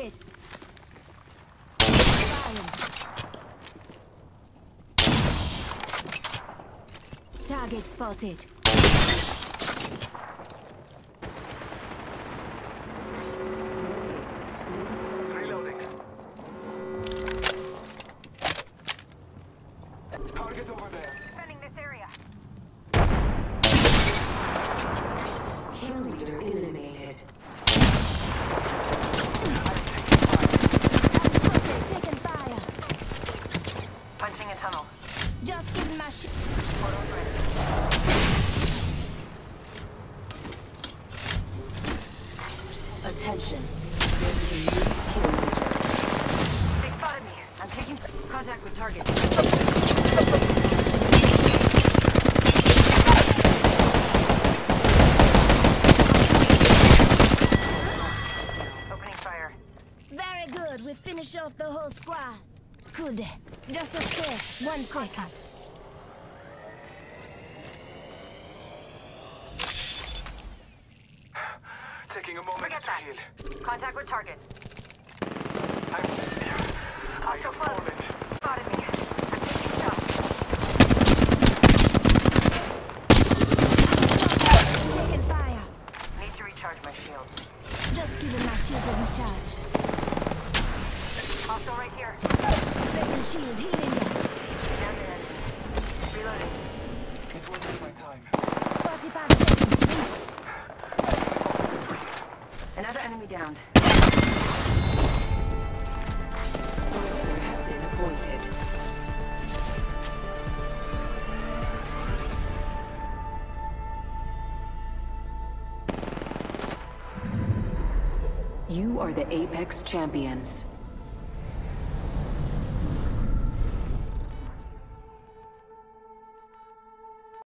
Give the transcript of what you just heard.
target. Fire. Target spotted. Reloading. Target over there. Defending this area. Kill leader eliminated. Taking fire. Punching a tunnel. Just giving my shit. Photos ready. Attention. There's a new kill leader. They spotted me. I'm taking contact with target. Opening fire. Very good. We finish off the whole squad. Good. Just a sec. 1 second. Taking a moment Forget to that. heal. Contact with target. I have fallen. Spotted me. I'm taking shots. Taking fire. Need to recharge my shields. Just giving my shields a recharge. Hostile right here. Second shield healing you. Down there. Reloading. It wasn't my time. 45 seconds. Another enemy down. Order has been appointed. You are the Apex Champions.